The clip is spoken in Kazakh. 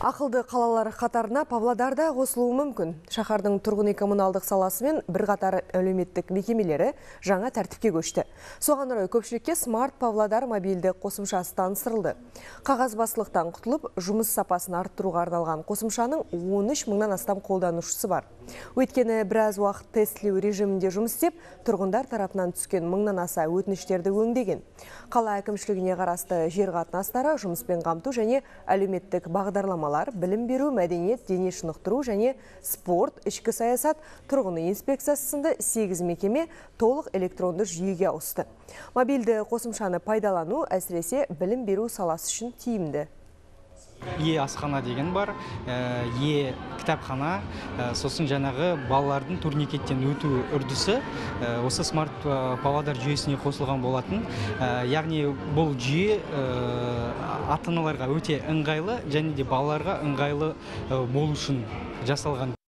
Ақылды қалалар қатарына Павлодарда қосылуы мүмкін. Шаһардың тұрғын үй коммуналдық саласы мен бірқатар әлеуметтік мекемелері жаңа тәртіпке көшті. Соған орай көпшілікке Smart Павлодар мобильді қосымшасы таныстырылды. Қағазбастылықтан құтылып, жұмыс сапасын арттыруға арналған қосымшаның 13 мыңнан астам қолданушысы бар. Өйткені біраз уақыт тестілеу режимінде жұмыс істеп, тұрғындар тарапынан түскен мыңнан аса өтініштерді өңдеген. Қала әкімшілігіне қарасты жер қатынастары, жұмыспен қамту және әлеуметтік бағдарламалар, білім беру, мәдениет, дене шынықтыру және спорт, ішкі саясат, тұрғын үй инспекциясы сынды 8 мекеме толық электронды жүйеге ауысты. Мобильді қосымшаны пайдалану әсіресе білім беру саласы үшін тиімді. Асхана деген бар, кітапхана, сосын жаңағы балалардың турникеттен өту үрдісі осы Smart Павлодар жүйесіне қосылған болатын. Яғни бұл жүйе ата-аналарға өте ыңғайлы және де балаларға ыңғайлы болу үшін жасалған.